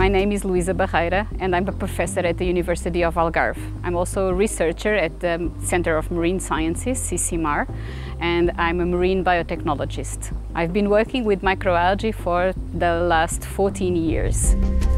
My name is Luísa Barreira and I'm a professor at the University of Algarve. I'm also a researcher at the Center of Marine Sciences, CCMAR, and I'm a marine biotechnologist. I've been working with microalgae for the last 14 years.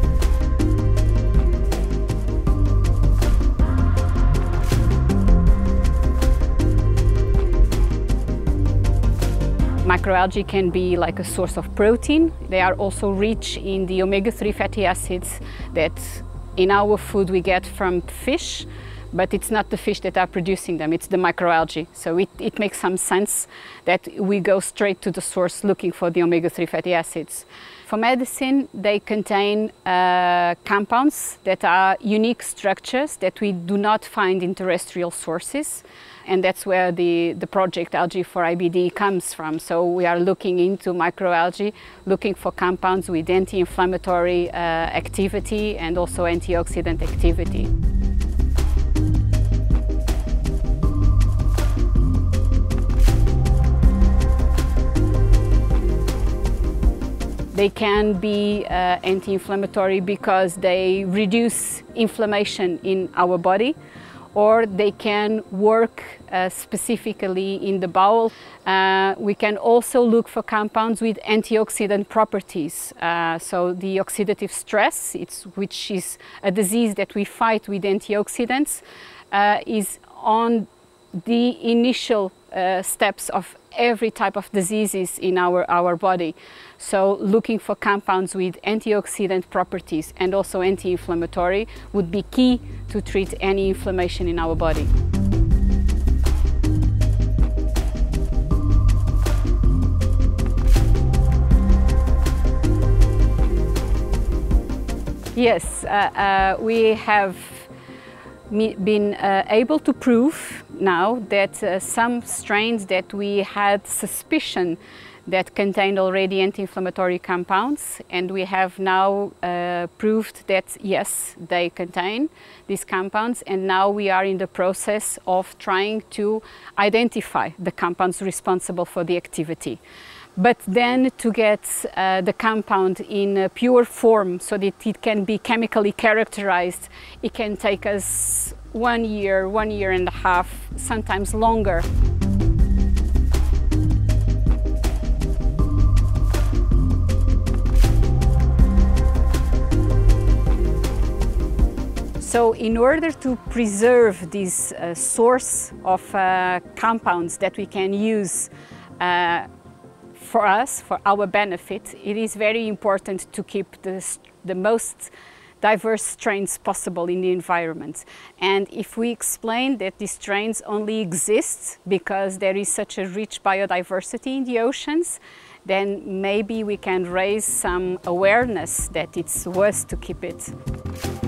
Microalgae can be like a source of protein. They are also rich in the omega-3 fatty acids that in our food we get from fish, but it's not the fish that are producing them, it's the microalgae. So it makes some sense that we go straight to the source looking for the omega-3 fatty acids. For medicine, they contain compounds that are unique structures that we do not find in terrestrial sources. And that's where the project Algae for IBD comes from. So we are looking into microalgae, looking for compounds with anti-inflammatory activity and also antioxidant activity. They can be anti-inflammatory because they reduce inflammation in our body, or they can work specifically in the bowel. We can also look for compounds with antioxidant properties. So the oxidative stress, which is a disease that we fight with antioxidants, is on the initial steps of every type of diseases in our body. So looking for compounds with antioxidant properties and also anti-inflammatory would be key to treat any inflammation in our body. Yes, we have been able to prove now that some strains that we had suspicion that contained already anti-inflammatory compounds, and we have now proved that yes, they contain these compounds, and now we are in the process of trying to identify the compounds responsible for the activity. But then to get the compound in a pure form so that it can be chemically characterized, it can take us 1 year, 1.5 years, sometimes longer. So in order to preserve this source of compounds that we can use for us, for our benefit, it is very important to keep the most diverse strains possible in the environment. And if we explain that these strains only exist because there is such a rich biodiversity in the oceans, then maybe we can raise some awareness that it's worth to keep it.